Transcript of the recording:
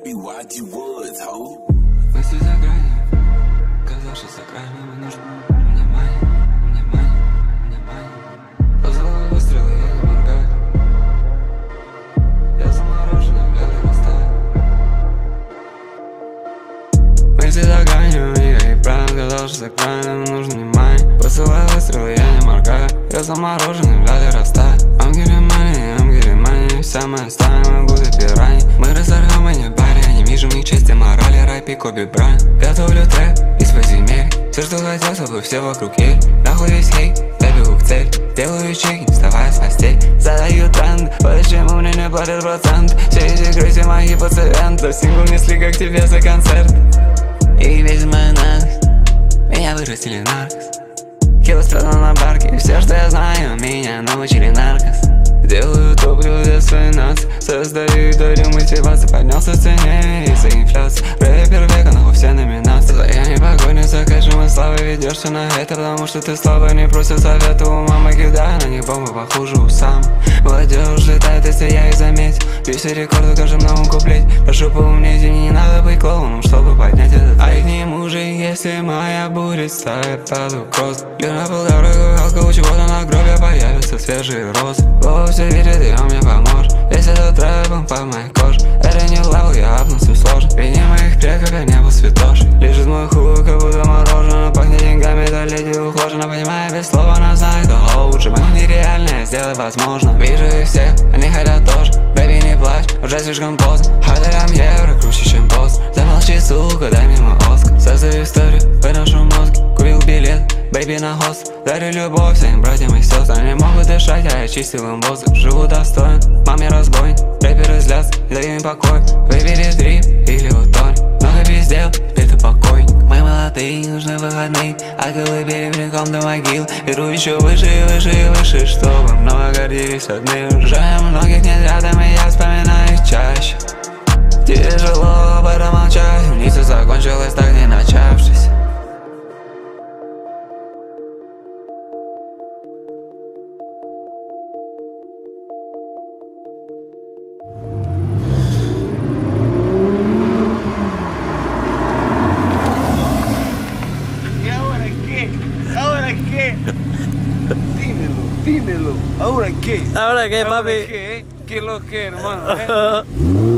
BYG Woods, ho. Мысли за гранью, казавшись за гранью, мне нужно внимание, внимание, внимание. Позволил выстрелы, я не моргаю. Я замороженный, белый растаю. Мысли за гранью, я и правильно казавшись за гранью, мне нужно внимание. Посылаю выстрелы, я не моргаю. Я замороженный, белый растаю. I'm getting money, вся моя стая, мы будут пираньи. Мы разорвем и не баре, я не вижу в них чести, морали, рэп, Коби Брайант. Готовлю трэп из подземелья, все, что хотел, чтобы все вокруг ели. Нахуй весь хейт, я бегу к цели. Делаю чеки, вставая с постели. Задаю тренд, почему мне не платят процент. Все эти крыси мои пациенты. Сингл несли как тебе за концерт. И весь мой наглость, меня вырастили наркос. Кило страдал на барке, все, что я знаю, меня научили наркос. Делаю топливо для своей нации, создаю и дарю мотивацию. Поднялся в цене из-за инфляции. Рэпер века, нахуй все номинации. Я не погонится, кэшем и славой. Ведешься на это, потому что ты слабый. Не просят совета у мамы, кидаю на них бомбы похуже у сам. Молодежь летает, если я их заметил. Бью все рекорды в каждом новом куплете. Прошу поумнеть, и не надо быть клоуном, чтобы поднять этот. А к нему же, если моя будет ставить паду кросс. Лена был дорогой, халка, у чего-то на гробе появятся свежие розы. Все верит, и он мне поможет. Весь этот рэп по моей коже. Это не левел, я апнулся сложно. Вини моих предков, я не был святош. Лежит мой хуй, как будто мороженое. Пахнет деньгами, то леди ухожена. Понимаю, без слова, но знаю, кто лучше. Мы нереальное сделать возможно. Вижу их всех, они хотят тоже. Бэби, не плачь, уже слишком поздно. Хайлерам евро, круче, чем пост. Замолчи, сука, дай мне мой Оскар. Создаю историю, выношу мозги. Купил билет, бэби на хост. Дарю любовь своим братьям и сестрам. Не могут дышать, а я чистил им воздух. Живу достойно, маме разбой. Рэперы злятся, не даю им покой. Выбери дрип или утонь. Много пиздел, теперь ты покойник. Мы молодые, нужны выходные. А колыбели приком до могил. Беру еще выше и выше и выше, чтобы много гордились одни. Жаль, многих нет рядом, и я вспоминаю их чаще. Тяжело об этом молчать. Улица закончилась, так не начавшись. Dímelo, ¿ahora qué? ¿Ahora qué, papi? ¿Qué lo que, hermano?